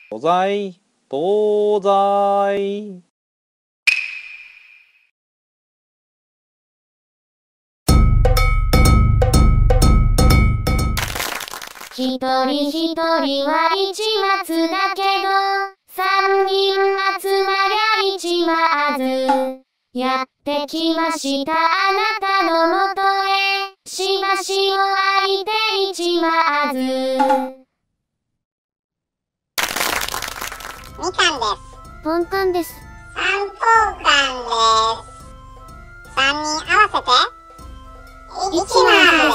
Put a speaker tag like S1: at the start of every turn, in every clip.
S1: 東西、東西。
S2: 一人一人は市松だけど、三人集まりゃ市松。やってきましたあなたのもとへ、しばしお相手市松。
S3: みかんです。
S2: ポンカンです。
S3: 三等間です。三人合わせて、市松です。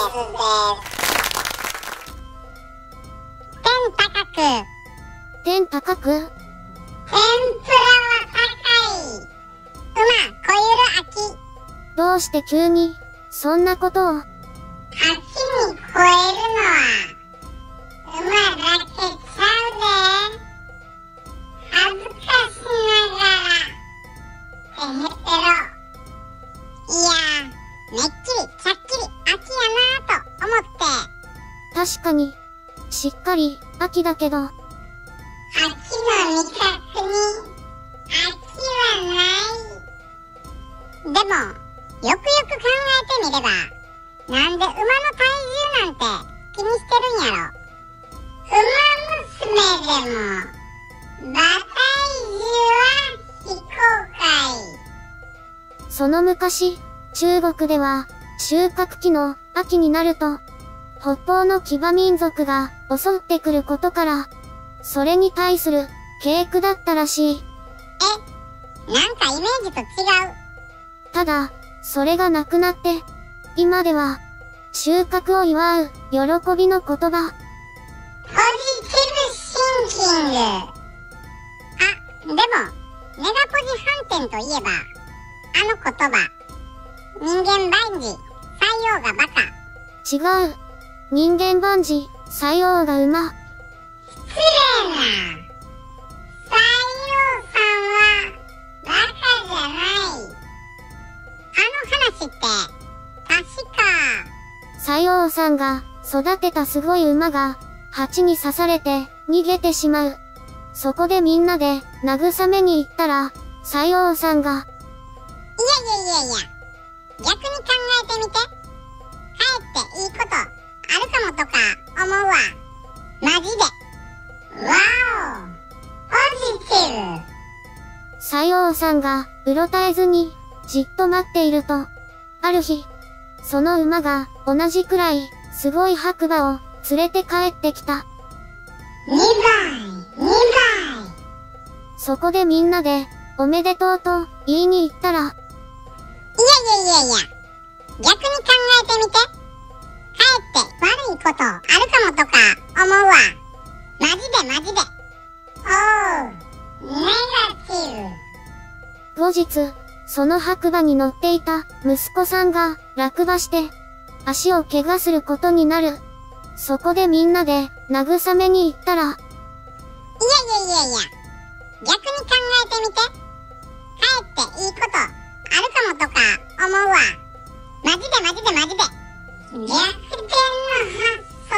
S3: 天高く。
S2: 天高く。
S3: 天ぷらは高い。馬、こゆる秋。
S2: どうして急に、そんなことを。
S3: 秋に超えるのは、馬だけちゃうで。恥ずかしながら、てへぺろ。いやー、めっきり、ちゃっきり、秋やなーと思って。
S2: 確かに、しっかり、秋だけど。
S3: 秋の味覚に、秋はない。でも、よくよく考えてみれば、なんで馬の体重なんて気にしてるんやろ。馬娘でも、馬体重は非公開。
S2: その昔、中国では、収穫期の秋になると、北方の騎馬民族が襲ってくることから、それに対する警句だったらしい。
S3: なんかイメージと違う。
S2: ただ、それがなくなって、今では、収穫を祝う喜びの言葉。
S3: ポジティブシンキング。あ、でも、ネガポジ反転といえば、あの言葉。人間万事、採用がバカ。
S2: 違う。人間万事、採用が馬。
S3: 失礼な。採用さんは、バカじゃない。あの話って、確か。
S2: 採用さんが育てたすごい馬が、蜂に刺されて逃げてしまう。そこでみんなで慰めに行ったら、採用さんが。
S3: いや、逆に考えてみて。かえっていいことあるかもとか思うわ。マジで。わお、ポジティブ。
S2: 採用さんがうろたえずにじっと待っていると、ある日、その馬が同じくらいすごい白馬を連れて帰ってきた。
S3: 2倍。
S2: そこでみんなでおめでとうと言いに行ったら、
S3: いや。逆に考えてみて。かえって悪いことあるかもとか思うわ。マジで。おう、ネガティブ。
S2: 後日、その白馬に乗っていた息子さんが落馬して足を怪我することになる。そこでみんなで慰めに行ったら、
S3: いや。逆に考えてみて。かえっていいことあるかもとか思うわ。マジで。逆転の発想。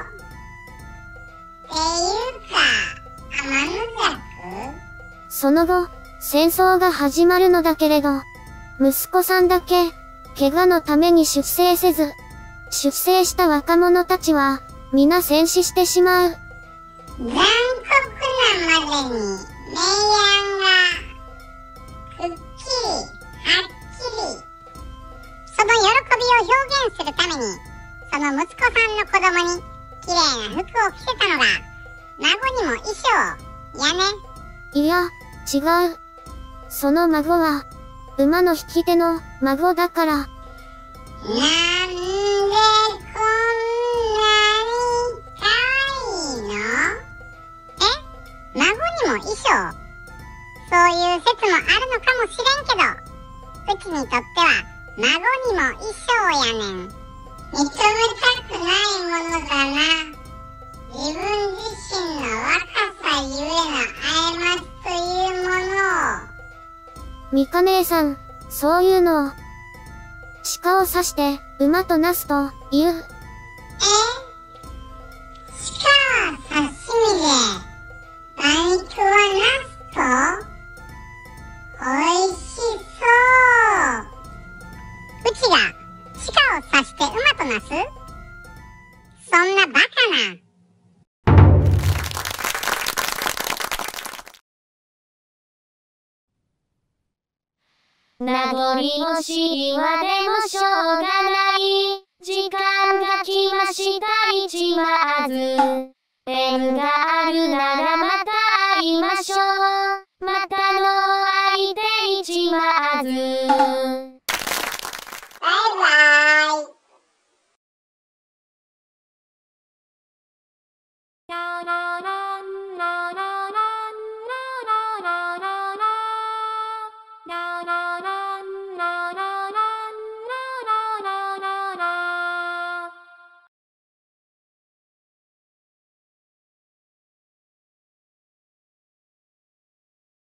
S3: っていうか、天の弱？
S2: その後、戦争が始まるのだけれど、息子さんだけ、怪我のために出征せず、出征した若者たちは、皆戦死してしまう。
S3: 残酷なまでに、明暗が、くっきり、はっきり。その喜びを表現するために、その息子さんの子供に、綺麗な服を着せたのが、孫にも衣装、やね。
S2: いや、違う。その孫は、馬の引き手の孫だから。
S3: なんでこんなに可愛いの？孫にも衣装？そういう説もあるのかもしれんけど、うちにとっては孫にも衣装やねん。認めたくないものだな。自分自身の若さゆえの過ちというものを。
S2: ミカ姉さん、そういうのを、鹿を刺して馬となすと言う。
S3: 鹿は刺身で、万な。
S2: 名残惜しいわでもしょうがない。時間が来ました市松。縁があるならまた会いましょう。またのお相手市松。